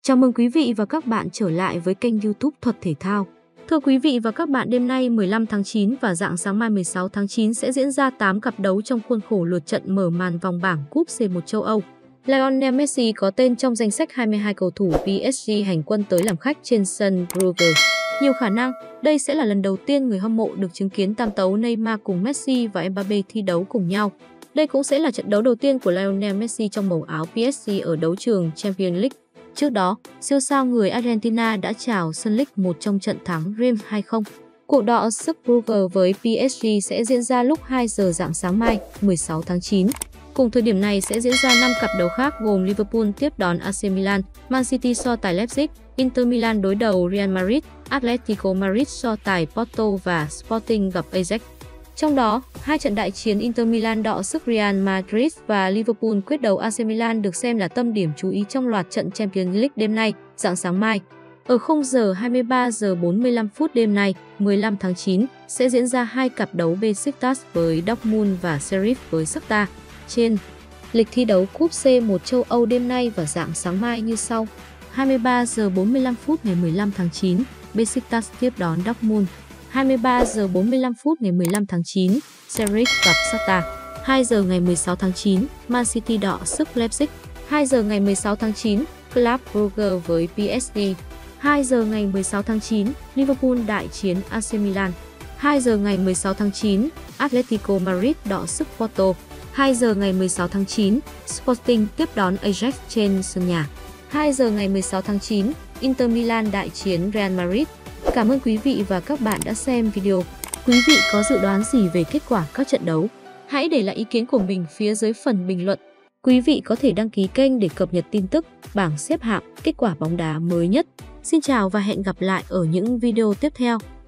Chào mừng quý vị và các bạn trở lại với kênh YouTube Thuật Thể Thao. Thưa quý vị và các bạn, đêm nay 15 tháng 9 và rạng sáng mai 16 tháng 9 sẽ diễn ra 8 cặp đấu trong khuôn khổ lượt trận mở màn vòng bảng Cúp C1 châu Âu. Lionel Messi có tên trong danh sách 22 cầu thủ PSG hành quân tới làm khách trên sân Brugge. Nhiều khả năng, đây sẽ là lần đầu tiên người hâm mộ được chứng kiến tam tấu Neymar cùng Messi và Mbappe thi đấu cùng nhau. Đây cũng sẽ là trận đấu đầu tiên của Lionel Messi trong màu áo PSG ở đấu trường Champions League. Trước đó, siêu sao người Argentina đã chào sân League 1 trong trận thắng Reims 2-0. Cuộc đọ sức Brugge với PSG sẽ diễn ra lúc 2 giờ rạng sáng mai, 16 tháng 9. Cùng thời điểm này sẽ diễn ra 5 cặp đấu khác gồm Liverpool tiếp đón AC Milan, Man City so tài Leipzig, Inter Milan đối đầu Real Madrid, Atletico Madrid so tài Porto và Sporting gặp Ajax. Trong đó, hai trận đại chiến Inter Milan đọ sức Real Madrid và Liverpool quyết đấu AC Milan được xem là tâm điểm chú ý trong loạt trận Champions League đêm nay, rạng sáng mai. Ở khung giờ 23 giờ 45 phút đêm nay, 15 tháng 9, sẽ diễn ra hai cặp đấu Besiktas với Dortmund và Sheriff với Shakhtar. Trên lịch thi đấu Cúp C1 châu Âu đêm nay và rạng sáng mai như sau. 23 giờ 45 phút ngày 15 tháng 9, Besiktas tiếp đón Dortmund. 23 giờ 45 phút ngày 15 tháng 9, Sheriff gặp Shakhtar. 2 giờ ngày 16 tháng 9, Man City đọ sức Leipzig. 2 giờ ngày 16 tháng 9, Club Brugge với PSG. 2 giờ ngày 16 tháng 9, Liverpool đại chiến AC Milan. 2 giờ ngày 16 tháng 9, Atletico Madrid đọ sức Porto. 2 giờ ngày 16 tháng 9, Sporting tiếp đón Ajax trên sân nhà. 2 giờ ngày 16 tháng 9, Inter Milan đại chiến Real Madrid. Cảm ơn quý vị và các bạn đã xem video. Quý vị có dự đoán gì về kết quả các trận đấu? Hãy để lại ý kiến của mình phía dưới phần bình luận. Quý vị có thể đăng ký kênh để cập nhật tin tức, bảng xếp hạng, kết quả bóng đá mới nhất. Xin chào và hẹn gặp lại ở những video tiếp theo.